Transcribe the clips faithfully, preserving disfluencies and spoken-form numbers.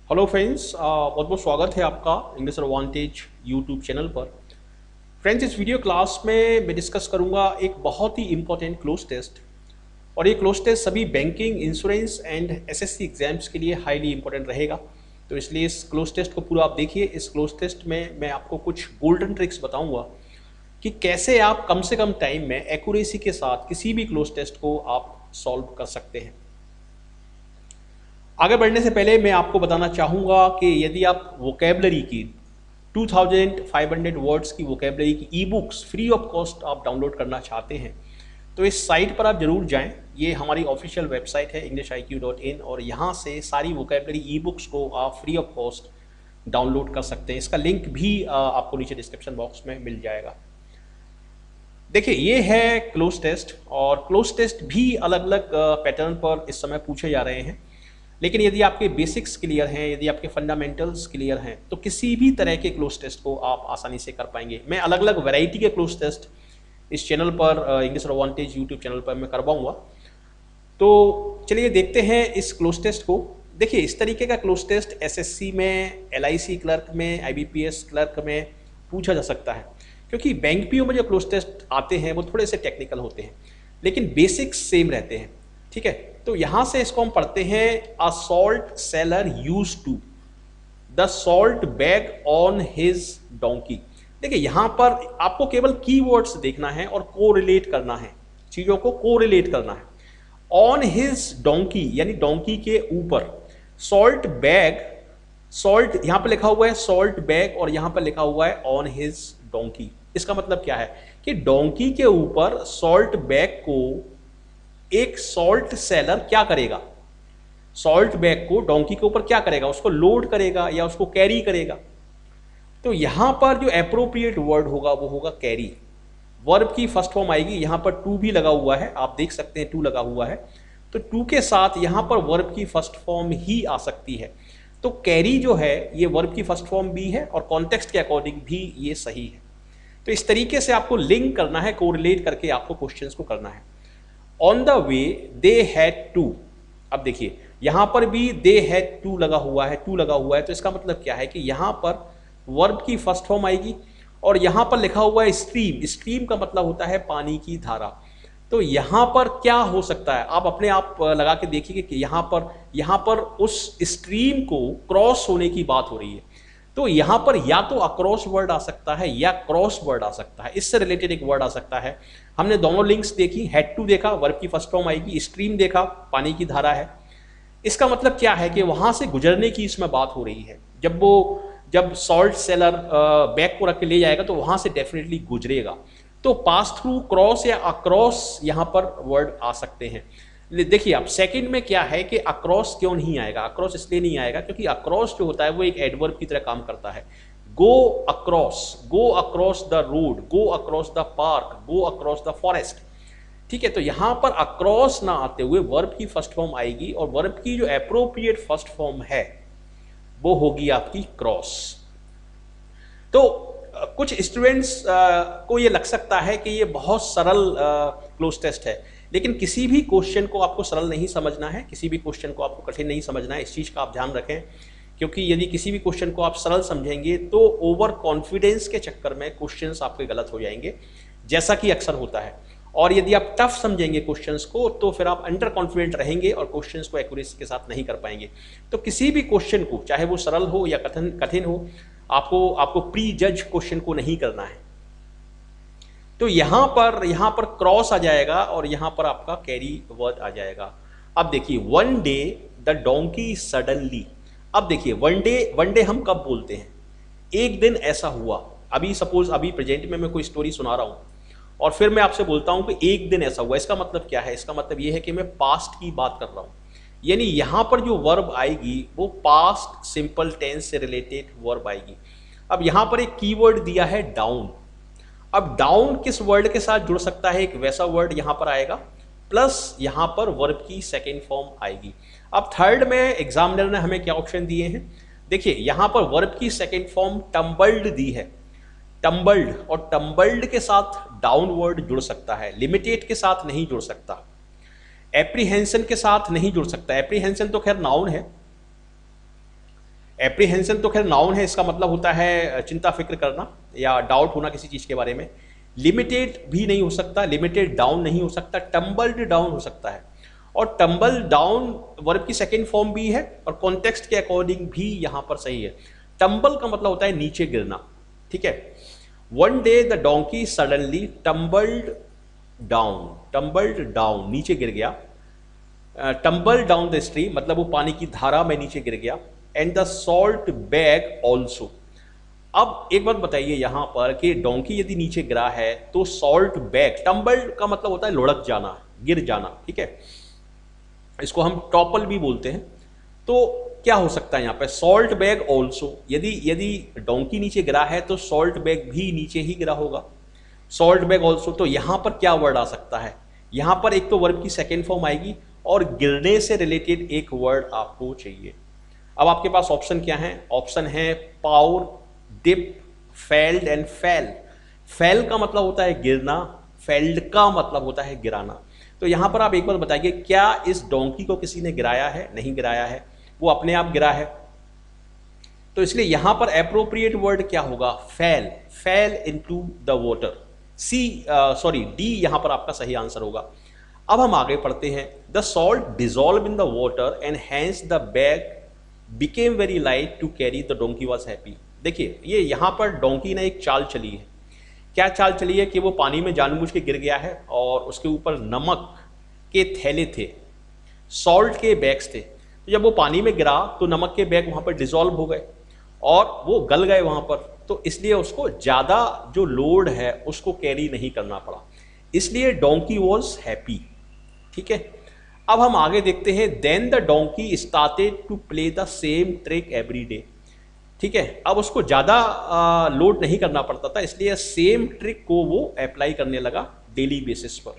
Hello friends, बहुत बहुत स्वागत है आपका इंग्लिश एडवांटेज यूट्यूब चैनल पर। फ्रेंड्स, इस वीडियो क्लास में मैं डिस्कस करूंगा एक बहुत ही इंपॉर्टेंट क्लोज टेस्ट। और ये क्लोज टेस्ट सभी banking, insurance and SSC exams के लिए हाईली इंपॉर्टेंट रहेगा। तो इसलिए इस क्लोज टेस्ट को पूरा आप देखिए। इस क्लोज टेस्ट में मैं आपको कुछ गोल्डन ट्रिक्स बताऊँगा कि कैसे आप कम से कम टाइम में एक्यूरेसी के साथ किसी भी क्लोज टेस्ट को आप सॉल्व कर सकते हैं। आगे बढ़ने से पहले मैं आपको बताना चाहूँगा कि यदि आप वोकेबलरी की पच्चीस सौ वर्ड्स की वोकेबलरी की e books free of cost आप डाउनलोड करना चाहते हैं तो इस साइट पर आप जरूर जाएं। ये हमारी ऑफिशियल वेबसाइट है English I Q dot in और यहाँ से सारी वोकेबलरी ई बुक्स को आप फ्री ऑफ कॉस्ट डाउनलोड कर सकते हैं। इसका लिंक भी आपको नीचे डिस्क्रिप्शन बॉक्स में मिल जाएगा। देखिए, ये है क्लोज टेस्ट और क्लोज टेस्ट भी अलग अलग पैटर्न पर इस समय पूछे जा रहे हैं। लेकिन यदि आपके बेसिक्स क्लियर हैं, यदि आपके फंडामेंटल्स क्लियर हैं, तो किसी भी तरह के क्लोज टेस्ट को आप आसानी से कर पाएंगे। मैं अलग अलग वैरायटी के क्लोज टेस्ट इस चैनल पर, इंग्लिश एडवांटेज यूट्यूब चैनल पर मैं करवाऊंगा। तो चलिए देखते हैं इस क्लोज टेस्ट को। देखिए, इस तरीके का क्लोज टेस्ट एसएससी में, एलआईसी क्लर्क में, आईबीपीएस क्लर्क में पूछा जा सकता है, क्योंकि बैंक पीओ में जो क्लोज टेस्ट आते हैं वो थोड़े से टेक्निकल होते हैं, लेकिन बेसिक्स सेम रहते हैं। ठीक है, तो यहां से इसको हम पढ़ते हैं। A salt seller use to the salt bag on his donkey. देखिए, यहां पर आपको केवल कीवर्ड्स देखना है और कोरिलेट करना है, चीजों को कोरिलेट करना है। ऑन हिज डोंकी यानी डोंकी के ऊपर। सॉल्ट बैग, सॉल्ट यहां पर लिखा हुआ है सॉल्ट बैग और यहां पर लिखा हुआ है ऑन हिज डोंकी। इसका मतलब क्या है कि डोंकी के ऊपर सॉल्ट बैग को एक सॉल्ट सेलर क्या करेगा, सॉल्ट बैग को डोंकी के ऊपर क्या करेगा, उसको लोड करेगा या उसको कैरी करेगा। तो यहां पर जो एप्रोप्रिएट वर्ड होगा वो होगा कैरी। वर्ब की फर्स्ट फॉर्म आएगी, यहां पर टू भी लगा हुआ है, आप देख सकते हैं टू लगा हुआ है। तो टू के साथ यहां पर वर्ब की फर्स्ट फॉर्म ही आ सकती है। तो कैरी जो है ये वर्ब की फर्स्ट फॉर्म भी है और कॉन्टेक्स्ट के अकॉर्डिंग भी ये सही है। तो इस तरीके से आपको लिंक करना है, कोरिलेट करके आपको क्वेश्चंस को करना है। On the way they had to. अब देखिए, यहां पर भी दे हैड टू लगा हुआ है, टू लगा हुआ है। तो इसका मतलब क्या है कि यहां पर वर्ब की फर्स्ट फॉर्म आएगी और यहां पर लिखा हुआ है स्ट्रीम। स्ट्रीम का मतलब होता है पानी की धारा। तो यहां पर क्या हो सकता है, आप अपने आप लगा के देखिए कि यहां पर यहां पर उस स्ट्रीम को क्रॉस होने की बात हो रही है। तो यहां पर या तो अक्रॉस वर्ड आ सकता है या क्रॉस वर्ड आ सकता है, इससे रिलेटेड एक वर्ड आ सकता है। हमने दोनों लिंक्स देखी, हैड टू देखा, वर्ब की फर्स्ट फॉर्म आएगी, स्ट्रीम देखा, पानी की धारा है। इसका मतलब क्या है कि वहां से गुजरने की इसमें बात हो रही है। जब वो जब सॉल्ट सेलर बैग को रख के ले जाएगा तो वहां से डेफिनेटली गुजरेगा। तो पास थ्रू, क्रॉस या अक्रॉस यहां पर वर्ड आ सकते हैं। देखिए, आप सेकंड में क्या है कि अक्रॉस क्यों नहीं आएगा। अक्रॉस इसलिए नहीं आएगा क्योंकि अक्रॉस जो होता है वो एक एडवर्ब की तरह काम करता है। Go across, go across the road, go across the park, go across the forest. ठीक है, तो यहां पर अक्रॉस ना आते हुए वर्ब की फर्स्ट फॉर्म आएगी और वर्ब की जो एप्रोप्रिएट फर्स्ट फॉर्म है वो होगी आपकी क्रॉस। तो कुछ स्टूडेंट्स को ये लग सकता है कि ये बहुत सरल क्लोज टेस्ट है, लेकिन किसी भी क्वेश्चन को आपको सरल नहीं समझना है, किसी भी क्वेश्चन को आपको कठिन नहीं समझना है। इस चीज़ का आप ध्यान रखें, क्योंकि यदि किसी भी क्वेश्चन को आप सरल समझेंगे तो ओवर कॉन्फिडेंस के चक्कर में क्वेश्चंस आपके गलत हो जाएंगे, जैसा कि अक्सर होता है। और यदि आप टफ समझेंगे क्वेश्चंस को तो फिर आप अंडर कॉन्फिडेंट रहेंगे और क्वेश्चंस को एक्यूरेसी के साथ नहीं कर पाएंगे। तो किसी भी क्वेश्चन को, चाहे वो सरल हो या कठिन कठिन हो, आपको आपको प्री जज क्वेश्चन को नहीं करना है। तो यहां पर यहां पर क्रॉस आ जाएगा और यहां पर आपका कैरी वर्ड आ जाएगा। अब देखिए, one day the donkey suddenly. अब देखिए, वन डे, वन डे हम कब बोलते हैं, एक दिन ऐसा हुआ। अभी सपोज अभी प्रेजेंट में मैं कोई स्टोरी सुना रहा हूं और फिर मैं आपसे बोलता हूं कि एक दिन ऐसा हुआ। इसका मतलब क्या है, इसका मतलब यह है कि मैं पास्ट की बात कर रहा हूं। यानी यहां पर जो वर्ब आएगी वो पास्ट सिंपल टेंस से रिलेटेड वर्ब आएगी। अब यहां पर एक कीवर्ड दिया है डाउन। अब डाउन किस वर्ड के साथ जुड़ सकता है, एक वैसा वर्ड यहां पर आएगा, प्लस यहां पर वर्ब की सेकेंड फॉर्म आएगी। अब थर्ड में एग्जामिनर ने हमें क्या ऑप्शन दिए हैं, देखिए यहां पर वर्ब की सेकेंड फॉर्म टम्बल्ड दी है। टम्बल्ड, और टम्बल्ड के साथ डाउन वर्ड जुड़ सकता है, लिमिटेड के साथ नहीं जुड़ सकता, एप्रीहेंशन के साथ नहीं जुड़ सकता। एप्रीहेंशन तो खैर नाउन है, एप्रीहेंशन तो खैर नाउन है, इसका मतलब होता है चिंता फिक्र करना या डाउट होना किसी चीज़ के बारे में। लिमिटेड भी नहीं हो सकता, लिमिटेड डाउन नहीं हो सकता, टम्बल्ड डाउन हो सकता है। और टम्बल डाउन वर्ब की सेकेंड फॉर्म भी है और कॉन्टेक्स्ट के अकॉर्डिंग भी यहाँ पर सही है। टम्बल का मतलब होता है नीचे गिरना, ठीक है। One day the donkey suddenly tumbled down, tumbled down नीचे गिर गया। टम्बल डाउन द स्ट्रीम मतलब वो पानी की धारा में नीचे गिर गया। And the salt bag also. अब एक बात बताइए यहाँ पर कि डोंकी यदि नीचे गिरा है तो सॉल्ट बैग, टम्बल्ड का मतलब होता है लुढ़क जाना, गिर जाना, ठीक है। इसको हम टॉपल भी बोलते हैं। तो क्या हो सकता है यहाँ पे, सॉल्ट बैग ऑल्सो। यदि यदि डोंकी नीचे गिरा है तो सॉल्ट बैग भी नीचे ही गिरा होगा। सॉल्ट बैग ऑल्सो, तो यहाँ पर क्या वर्ड आ सकता है, यहाँ पर एक तो वर्ब की सेकेंड फॉर्म आएगी और गिरने से रिलेटेड एक वर्ड आपको चाहिए। अब आपके पास ऑप्शन क्या है, ऑप्शन है power, dip, failed and fail. Fail का मतलब होता है गिरना, फेल्ड का मतलब होता है गिराना। तो यहाँ पर आप एक बार बताइए, क्या इस डोंकी को किसी ने गिराया है? नहीं गिराया है, वो अपने आप गिरा है। तो इसलिए यहाँ पर एप्रोप्रिएट वर्ड क्या होगा, fell, fell into the water. C sorry D यहाँ पर आपका सही आंसर होगा। अब हम आगे पढ़ते हैं। The salt dissolve in the water and hence the bag became very light to carry the donkey was happy. देखिए ये यहाँ पर डोंकी ने एक चाल चली है। क्या चाल चली है कि वो पानी में जानबूझ के गिर गया है और उसके ऊपर नमक के थैले थे, सॉल्ट के बैग्स थे। तो जब वो पानी में गिरा तो नमक के बैग वहाँ पर डिजॉल्व हो गए और वो गल गए वहाँ पर, तो इसलिए उसको ज़्यादा जो लोड है उसको कैरी नहीं करना पड़ा, इसलिए डोंकी वॉज हैप्पी, ठीक है। अब हम आगे देखते हैं। Then the donkey started to play the same trick every day, ठीक है। अब उसको ज़्यादा लोड नहीं करना पड़ता था, इसलिए सेम ट्रिक को वो अप्लाई करने लगा डेली बेसिस पर।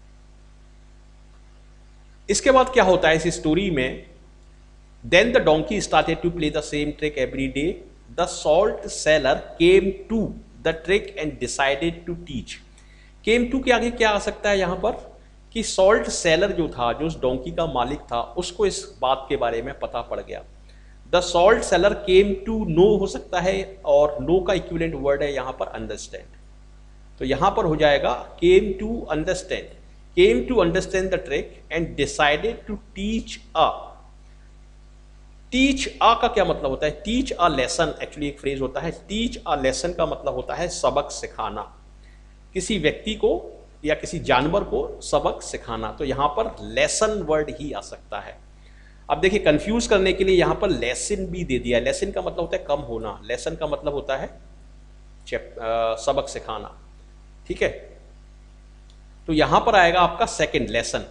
इसके बाद क्या होता है इस स्टोरी में, then the donkey started to play the same trick every day, the salt seller came to the trick and decided to teach. Came to के आगे क्या आ सकता है यहाँ पर कि सॉल्ट सेलर जो था, जो उस डोंकी का मालिक था, उसको इस बात के बारे में पता पड़ गया। The salt seller came to know हो सकता है और नो का इक्विवेलेंट वर्ड है यहाँ पर अंडरस्टैंड। तो यहाँ पर हो जाएगा came to understand, came to understand the trick and decided to teach a. Teach a का क्या मतलब होता है, टीच अ लेसन एक्चुअली एक फ्रेज होता है। टीच अ लेसन का मतलब होता है सबक सिखाना, किसी व्यक्ति को या किसी जानवर को सबक सिखाना। तो यहाँ पर लेसन वर्ड ही आ सकता है। अब देखिए कंफ्यूज करने के लिए यहाँ पर लेसन भी दे दिया है। लेसन का मतलब होता है कम होना, लेसन का मतलब होता है चैप सबक सिखाना, ठीक है। तो यहाँ पर आएगा आपका second lesson.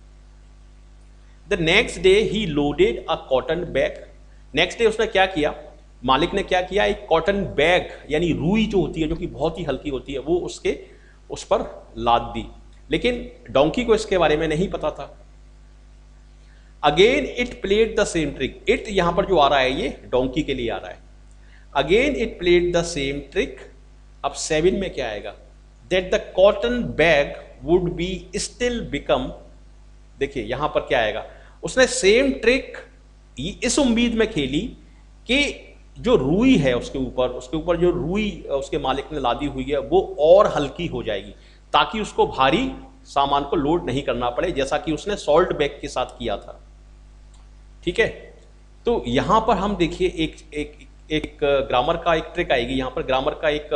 The next day he loaded a cotton bag. Next day उसने क्या किया, मालिक ने क्या किया, एक कॉटन बैग यानी रुई जो होती है, जो कि बहुत ही हल्की होती है, वो उसके उस पर लाद दी। लेकिन डोंकी को इसके बारे में नहीं पता था। Again it played the same trick. It यहां पर जो आ रहा है ये डोंकी के लिए आ रहा है। Again it played the same trick. अब सेवन में क्या आएगा, that the cotton bag would be still become. देखिए यहां पर क्या आएगा, उसने सेम ट्रिक इस उम्मीद में खेली कि जो रुई है उसके ऊपर उसके ऊपर जो रुई उसके मालिक ने लादी हुई है वो और हल्की हो जाएगी, ताकि उसको भारी सामान को लोड नहीं करना पड़े, जैसा कि उसने सॉल्ट बैग के साथ किया था, ठीक है। तो यहां पर हम देखिए एक एक एक ग्रामर का एक ट्रिक आएगी। यहां पर ग्रामर का एक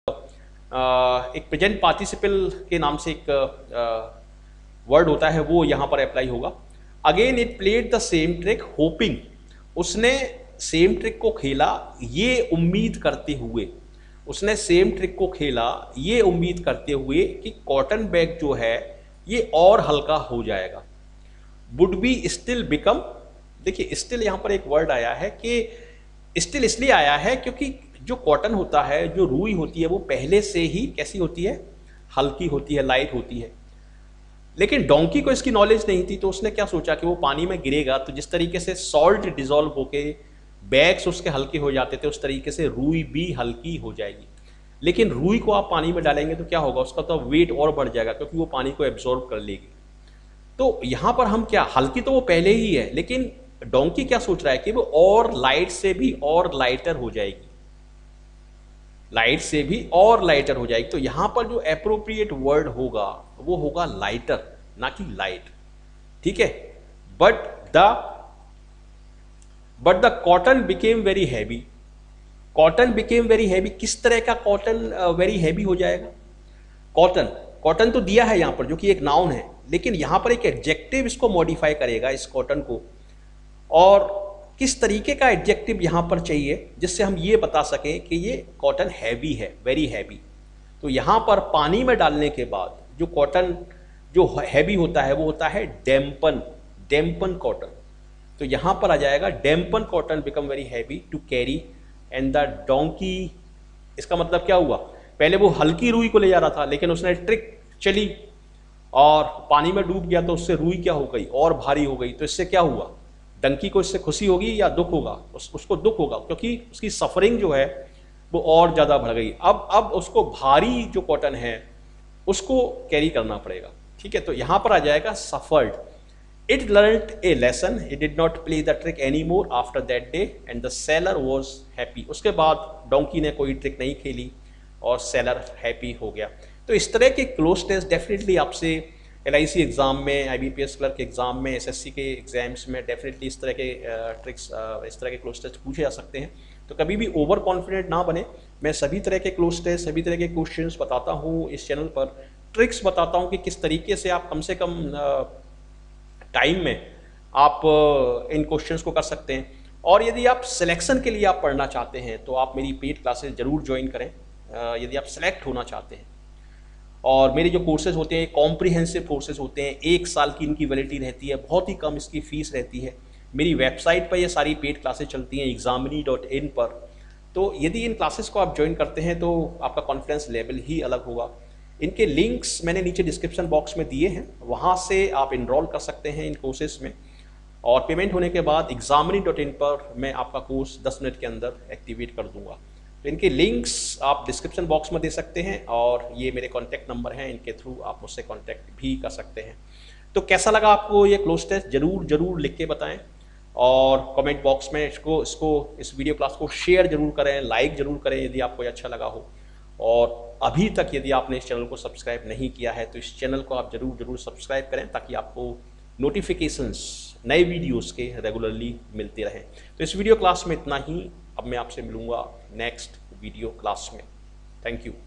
एक प्रेजेंट पार्टिसिपल के नाम से एक वर्ड होता है, वो यहां पर अप्लाई होगा। Again it played the same trick hoping. उसने सेम ट्रिक को खेला ये उम्मीद करते हुए, उसने सेम ट्रिक को खेला ये उम्मीद करते हुए कि कॉटन बैग जो है ये और हल्का हो जाएगा। Would be still become. देखिए स्टिल यहाँ पर एक वर्ड आया है कि स्टिल इसलिए आया है क्योंकि जो कॉटन होता है, जो रुई होती है, वो पहले से ही कैसी होती है, हल्की होती है, लाइट होती है। लेकिन डोंकी को इसकी नॉलेज नहीं थी, तो उसने क्या सोचा कि वो पानी में गिरेगा तो जिस तरीके से सॉल्ट डिजॉल्व होके बैग्स उसके हल्के हो जाते थे, उस तरीके से रुई भी हल्की हो जाएगी। लेकिन रुई को आप पानी में डालेंगे तो क्या होगा, उसका तो वेट और बढ़ जाएगा क्योंकि वो पानी को एब्जॉर्ब कर लेगी। तो यहाँ पर हम क्या, हल्की तो वो पहले ही है, लेकिन डोंकी क्या सोच रहा है कि वो और लाइट से भी और लाइटर हो जाएगी, लाइट से भी और लाइटर हो जाएगी। तो यहां पर जो एप्रोप्रिएट वर्ड होगा वो होगा लाइटर, ना कि लाइट, ठीक है। But the but the cotton became very heavy, cotton became very heavy, किस तरह का कॉटन वेरी हैवी हो जाएगा? कॉटन, कॉटन तो दिया है यहां पर जो कि एक नाउन है, लेकिन यहां पर एक एडजेक्टिव इसको मॉडिफाई करेगा इस कॉटन को, और किस तरीके का एडजेक्टिव यहां पर चाहिए जिससे हम ये बता सकें कि ये कॉटन हैवी है, वेरी हैवी। तो यहां पर पानी में डालने के बाद जो कॉटन जो हैवी होता है वो होता है डेम्पन, डेम्पन कॉटन। तो यहां पर आ जाएगा dampen cotton become very heavy to carry and the donkey. इसका मतलब क्या हुआ? पहले वो हल्की रुई को ले जा रहा था, लेकिन उसने ट्रिक चली और पानी में डूब गया, तो उससे रुई क्या हो गई? और भारी हो गई। तो इससे क्या हुआ? डंकी को इससे खुशी होगी या दुख होगा? उस, उसको दुख होगा, क्योंकि उसकी सफरिंग जो है वो और ज़्यादा बढ़ गई। अब अब उसको भारी जो कॉटन है उसको कैरी करना पड़ेगा, ठीक है। तो यहाँ पर आ जाएगा suffered. It learned a lesson, it did not play the trick any more after that day and the seller was happy. उसके बाद डोंकी ने कोई ट्रिक नहीं खेली और सेलर हैप्पी हो गया। तो इस तरह के क्लोज टेस्ट डेफिनेटली आपसे एल आई सी एग्ज़ाम में, I B P S clerk exam में, एस एस सी के एग्जाम्स में डेफिनेटली इस तरह के ट्रिक्स, इस तरह के क्लोज टेस्ट पूछे जा सकते हैं। तो कभी भी ओवर कॉन्फिडेंट ना बने। मैं सभी तरह के क्लोज टेस्ट, सभी तरह के क्वेश्चंस बताता हूँ इस चैनल पर, ट्रिक्स बताता हूँ कि किस तरीके से आप कम से कम टाइम में आप इन क्वेश्चंस को कर सकते हैं। और यदि आप सिलेक्शन के लिए आप पढ़ना चाहते हैं तो आप मेरी पेड क्लासेस ज़रूर ज्वाइन करें, यदि आप सेलेक्ट होना चाहते हैं। और मेरे जो कोर्सेज होते हैं कॉम्प्रिहेंसिव कोर्सेज होते हैं, एक साल की इनकी वैलिडिटी रहती है, बहुत ही कम इसकी फ़ीस रहती है। मेरी वेबसाइट पर ये सारी पेड क्लासेस चलती हैं एग्जामिनी डॉट इन पर। तो यदि इन क्लासेस को आप ज्वाइन करते हैं तो आपका कॉन्फिडेंस लेवल ही अलग होगा। इनके लिंक्स मैंने नीचे डिस्क्रिप्शन बॉक्स में दिए हैं, वहाँ से आप इनरोल कर सकते हैं इन कोर्सेज में। और पेमेंट होने के बाद एग्जामिनी डॉट इन पर मैं आपका कोर्स दस मिनट के अंदर एक्टिवेट कर दूंगा। तो इनके लिंक्स आप डिस्क्रिप्शन बॉक्स में दे सकते हैं, और ये मेरे कॉन्टैक्ट नंबर हैं, इनके थ्रू आप मुझसे कॉन्टैक्ट भी कर सकते हैं। तो कैसा लगा आपको ये क्लोज टेस्ट? जरूर जरूर लिख के बताएं, और कमेंट बॉक्स में इसको इसको इस वीडियो क्लास को शेयर जरूर करें, लाइक जरूर करें यदि आपको ये अच्छा लगा हो। और अभी तक यदि आपने इस चैनल को सब्सक्राइब नहीं किया है तो इस चैनल को आप जरूर जरूर सब्सक्राइब करें, ताकि आपको नोटिफिकेशंस नए वीडियोस के रेगुलरली मिलते रहें। तो इस वीडियो क्लास में इतना ही। अब मैं आपसे मिलूंगा नेक्स्ट वीडियो क्लास में। Thank you.